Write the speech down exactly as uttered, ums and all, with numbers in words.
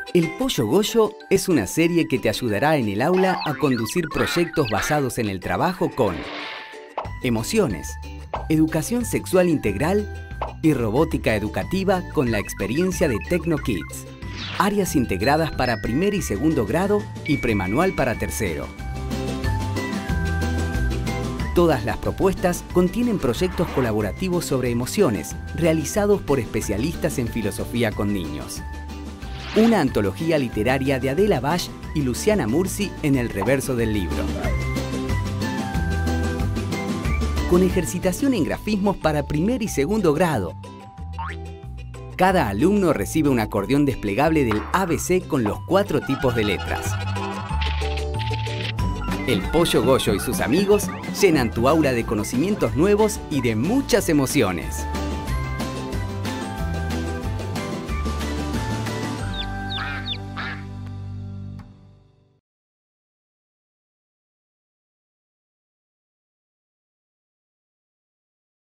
El Pollo Goyo es una serie que te ayudará en el aula a conducir proyectos basados en el trabajo con emociones, educación sexual integral y robótica educativa con la experiencia de TecnoKids. Áreas integradas para primer y segundo grado y premanual para tercero. Todas las propuestas contienen proyectos colaborativos sobre emociones realizados por especialistas en filosofía con niños. Una antología literaria de Adela Bash y Luciana Mursi en el reverso del libro. Con ejercitación en grafismos para primer y segundo grado. Cada alumno recibe un acordeón desplegable del A B C con los cuatro tipos de letras. El Pollo Goyo y sus amigos llenan tu aula de conocimientos nuevos y de muchas emociones.